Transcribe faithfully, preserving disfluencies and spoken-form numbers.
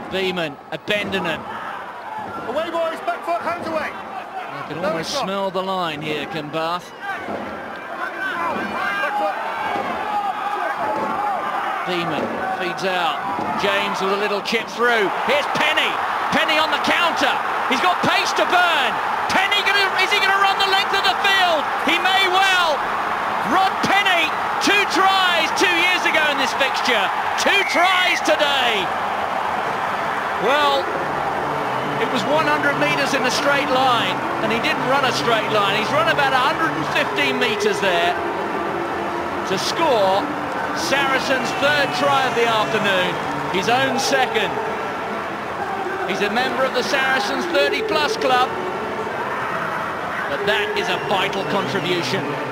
Beeman abandoning. Away, boys, back foot, hands away. I can No, almost it's not. smell the line here, can Bath. Back foot. Beeman feeds out. James with a little chip through. Here's Penney. Penney on the counter. He's got pace to burn. Penney, gonna, is he going to run the length of the field? He may well. Rod Penney, two tries two years ago in this fixture. Two tries today. Well, it was one hundred metres in a straight line, and he didn't run a straight line. He's run about one hundred fifteen metres there to score Saracens' third try of the afternoon, his own second. He's a member of the Saracens thirty plus club, but that is a vital contribution.